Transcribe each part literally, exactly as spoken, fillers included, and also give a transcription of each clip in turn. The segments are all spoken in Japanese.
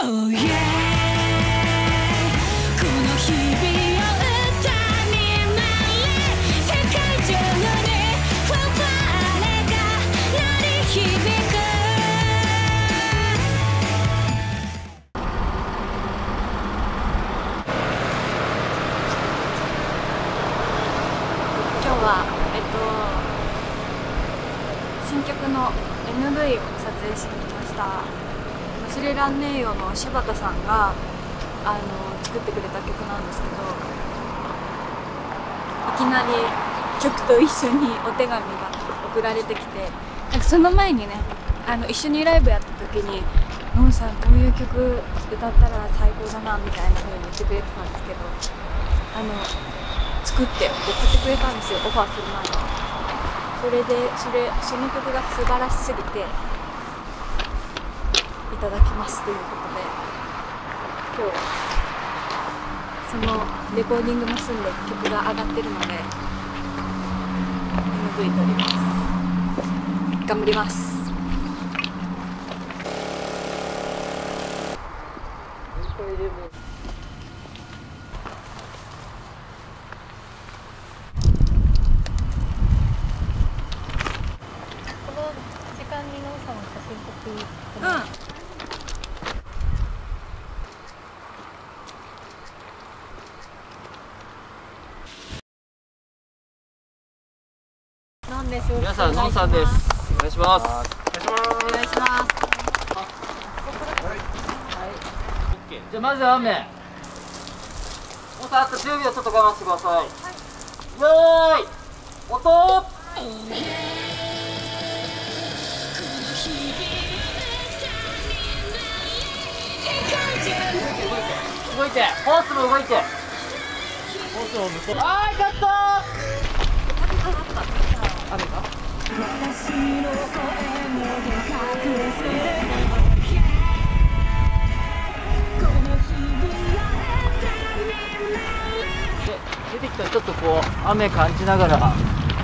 Oh yeah この日々を歌になれ世界中のねファンファーレが鳴り響く今日はえっと新曲の エムブイ を撮影しに来ました。スリランネイヨの柴田さんがあの作ってくれた曲なんですけど、いきなり曲と一緒にお手紙が送られてきて、なんかその前にねあの一緒にライブやった時に「ノンさんこういう曲歌ったら最高だな」みたいな風に言ってくれてたんですけど、あの作って送ってくれたんですよ、オファーする前に。それでそれその曲が素晴らしすぎていただきますということで、今日そのレコーディングも済んで曲が上がってるので エムブイ 撮ります。頑張ります。 皆さん、のんさんです。お願いします。お願いします。 じゃあまず雨。もうさあとじゅうびょうちょっと我慢してください。はい、よーい、音。動いて、ホースも動いて。ホースも向こう。はい、カット。あれか。で、出てきたらちょっとこう雨感じながら。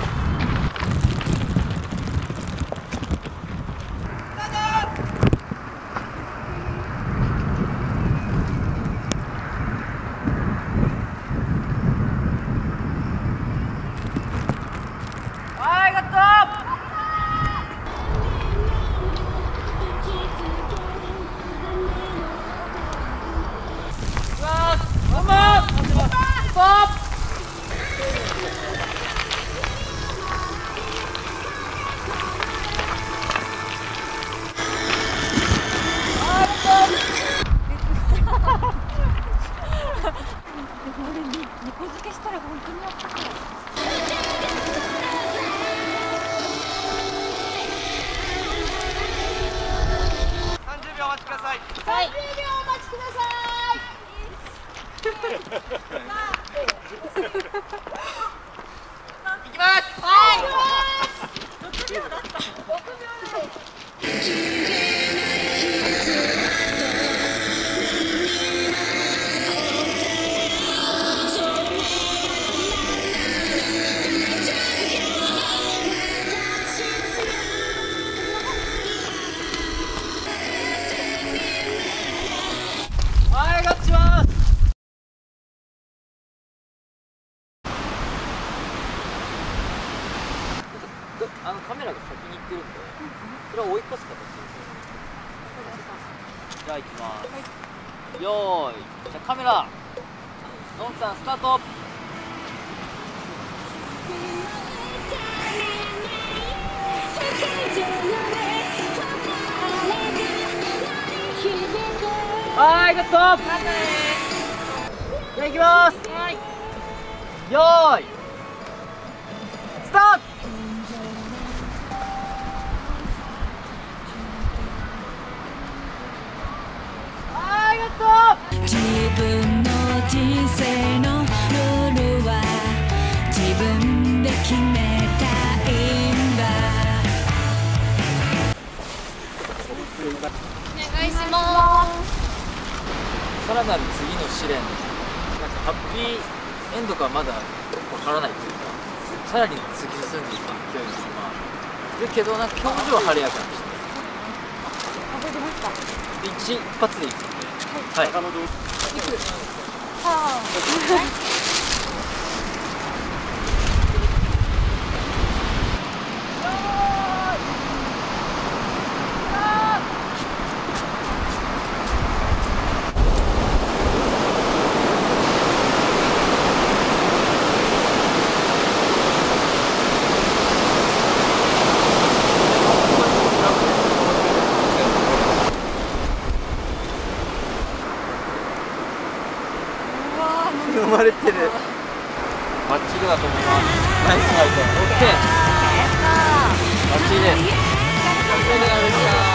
さんじゅうびょうお待ちください。 いきます。 はい。ろくびょうだった。ろくびょうだ。 あのカメラが先に行ってるんで、それは追い越す形で。じゃあ行きます。よーい、じゃあカメラ、のんさんスタート。はい、カット。じゃあ行きます。よーい、スタート。 自分の人生のルールは自分で決めたいんだ。お願いします。 さらなる次の試練、なんかハッピーエンドかまだわからないというか、さらに突き進んでいく勢いがいるけど、なんか表情は晴れやかにして、で一発でいくので。 はい。 は生まれてる。バッチリだと思います。ナイスファイト。オッケー。バッチリです。お疲れ様でした。